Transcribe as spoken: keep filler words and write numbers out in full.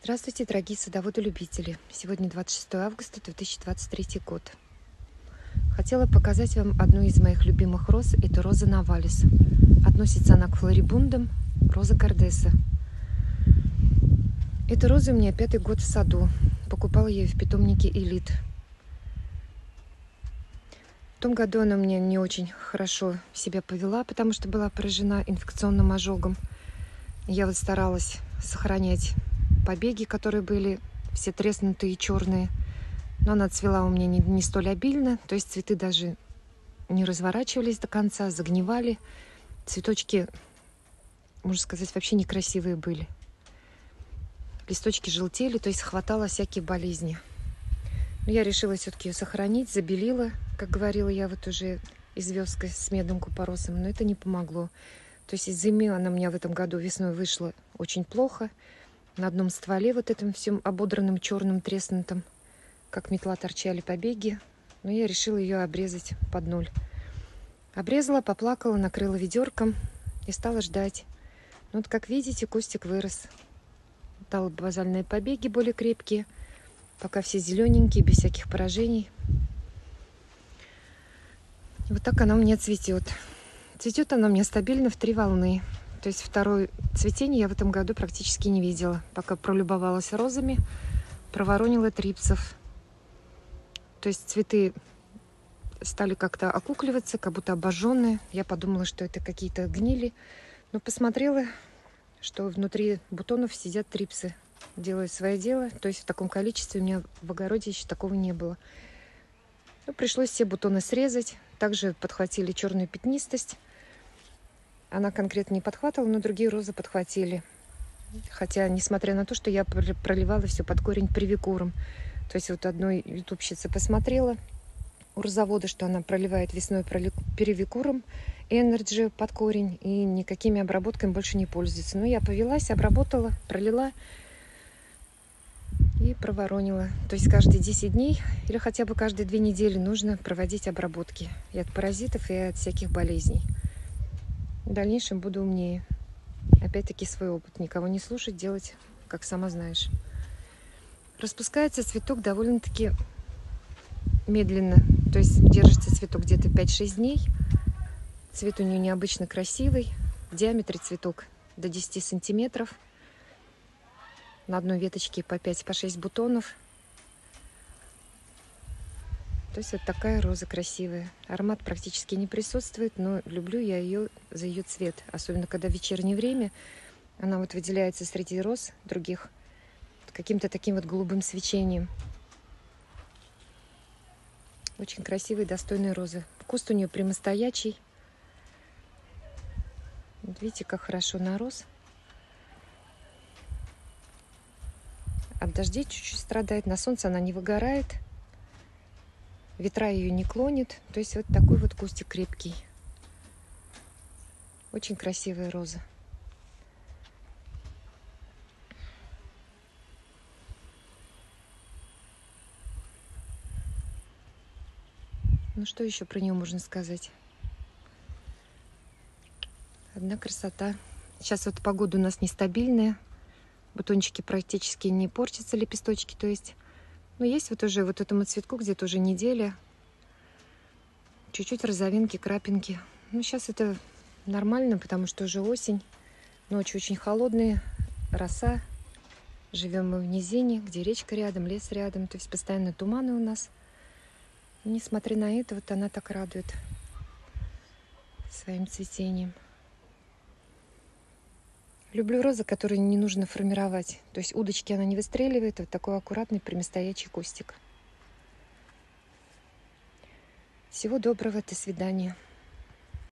Здравствуйте, дорогие садоводы-любители! Сегодня двадцать шестое августа две тысячи двадцать третий год. Хотела показать вам одну из моих любимых роз. Это роза Новалис. Относится она к флорибундам, роза Кардеса. Эта роза у меня пятый год в саду. Покупала я ее в питомнике Элит. В том году она мне не очень хорошо себя повела, потому что была поражена инфекционным ожогом. Я вот старалась сохранять побеги, которые были все треснутые и черные. Но она цвела у меня не, не столь обильно. То есть цветы даже не разворачивались до конца, загнивали. Цветочки, можно сказать, вообще некрасивые были. Листочки желтели, то есть хватало всякие болезни. Но я решила все-таки ее сохранить, забелила, как говорила я вот уже известкой с медным купоросом, но это не помогло. То есть из зимы она у меня в этом году весной вышла очень плохо. На одном стволе вот этом всем ободранным, черным, треснутым, как метла, торчали побеги. Но я решила ее обрезать под ноль. Обрезала, поплакала, накрыла ведерком и стала ждать. Ну, вот как видите, кустик вырос. Дал базальные побеги более крепкие. Пока все зелененькие, без всяких поражений. И вот так она у меня цветет. Цветет она у меня стабильно в три волны. То есть второе цветение я в этом году практически не видела. Пока пролюбовалась розами, проворонила трипсов. То есть цветы стали как-то окукливаться, как будто обожженные. Я подумала, что это какие-то гнили. Но посмотрела, что внутри бутонов сидят трипсы. Делают свое дело. То есть в таком количестве у меня в огороде еще такого не было. Ну, пришлось все бутоны срезать. Также подхватили черную пятнистость. Она конкретно не подхватывала, но другие розы подхватили. Хотя, несмотря на то, что я проливала все под корень привикуром. То есть вот одной ютубщице посмотрела у розовода, что она проливает весной перевикуром Энерджи под корень и никакими обработками больше не пользуется. Но я повелась, обработала, пролила и проворонила. То есть каждые десять дней или хотя бы каждые две недели нужно проводить обработки и от паразитов, и от всяких болезней. В дальнейшем буду умнее. Опять-таки свой опыт. Никого не слушать, делать, как сама знаешь. Распускается цветок довольно-таки медленно. То есть держится цветок где-то пять-шесть дней. Цвет у нее необычно красивый. В диаметре цветок до десяти сантиметров. На одной веточке по пять-шесть бутонов. То есть вот такая роза красивая. Аромат практически не присутствует, но люблю я ее за ее цвет. Особенно когда в вечернее время она вот выделяется среди роз других каким-то таким вот голубым свечением. Очень красивые, достойные розы. Куст у нее прямостоячий. Вот видите, как хорошо нарос. От дождей чуть-чуть страдает. На солнце она не выгорает. Ветра ее не клонит. То есть вот такой вот кустик крепкий. Очень красивая роза. Ну что еще про нее можно сказать? Одна красота. Сейчас вот погода у нас нестабильная. Бутончики практически не портятся, лепесточки, то есть. Но есть вот уже вот этому цветку где-то уже неделя. Чуть-чуть розовинки, крапинки. Ну, сейчас это нормально, потому что уже осень. Ночи очень холодные, роса. Живем мы в низине, где речка рядом, лес рядом. То есть постоянно туманы у нас. И несмотря на это, вот она так радует своим цветением. Люблю розы, которые не нужно формировать. То есть удочки она не выстреливает. Вот такой аккуратный прямостоячий кустик. Всего доброго, до свидания.